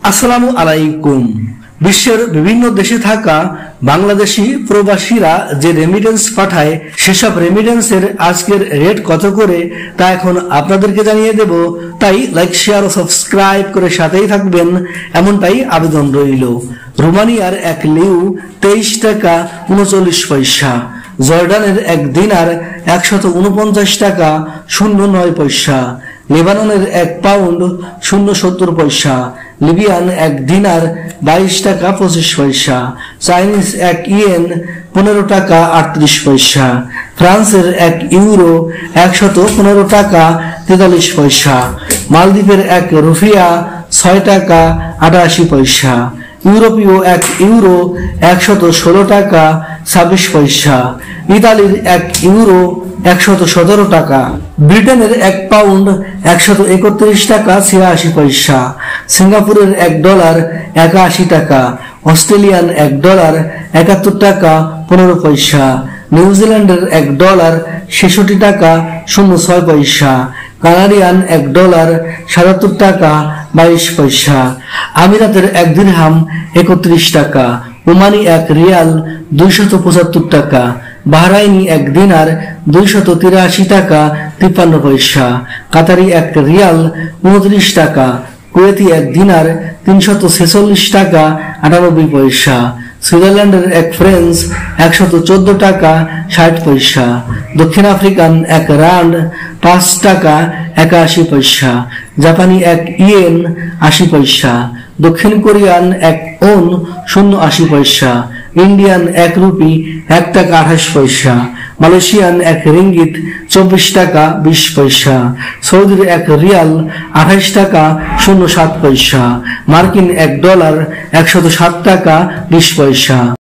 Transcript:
আসসালামু আলাইকুম। বিশ্বের বিভিন্ন দেশে থাকা বাংলাদেশি প্রবাসীরা যে রেমিটেন্স পাঠায় সেসব রেমিটেন্সের আজকের রেট কত করে তা এখন আপনাদেরকে জানিয়ে দেব। তাই লাইক শেয়ার ও সাবস্ক্রাইব করে সাথেই থাকবেন এমনটাই আবেদন রইল। রোমানিয়ার 1 লিউ 23 টাকা 39 পয়সা, জর্ডানের 1 দিনার 149 টাকা 09 পয়সা, লেবাননের 1 পাউন্ড 0.70 পয়সা, লিবিয়ান 1 দিনার 22 টাকা 25 পয়সা, চাইনিজ 1 ইয়েন 15 টাকা 38 পয়সা, ফ্রান্সের 1 ইউরো 115 টাকা 43 পয়সা, মালদ্বীপের 1 রুপিয়া 6 টাকা 88 পয়সা, ইউরোপীয় 1 ইউরো 116 টাকা 26 পয়সা, ইতালির 1 ইউরো 117 টাকা, ব্রিটেনের 1 পাউন্ড 131 টাকা 86 পয়সা, সিঙ্গাপুরের 1 ডলার 81 টাকা, অস্ট্রেলিয়ান 1 ডলার 71 টাকা 15 পয়সা, নিউজিল্যান্ডের 1 ডলার 66 টাকা 06 পয়সা, কানাডিয়ান 1 ডলার 77 টাকা 22 পয়সা, আমিরাতের 1 দিরহাম 31 টাকা, ওমানি 1 রিয়াল 275 টাকা, বাহরাইনি 1 দিনার 283 টাকা 53 পয়সা, কাতারি 1 রিয়াল 29 টাকা, কুয়েতি 1 দিনার 346 টাকা 98 পয়সা, সুইজারল্যান্ডের 1 ফ্রেঞ্চ 114 টাকা 60 পয়সা, দক্ষিণ আফ্রিকান 1 রান্ড 5 টাকা 81 পয়সা, জাপানি 1 ইয়েন 80 পয়সা, দক্ষিণ কোরিয়ান 1 ওন 0.80 পয়সা, ইন্ডিয়ান 1 রুপি 1 টাকা 28 পয়সা, মালয়েশিয়ান 1 রিঙ্গিত 24 টাকা 20 পয়সা, সৌদির 1 রিয়াল 28 টাকা 07 পয়সা, মার্কিন 1 ডলার 107 টাকা 20 পয়সা।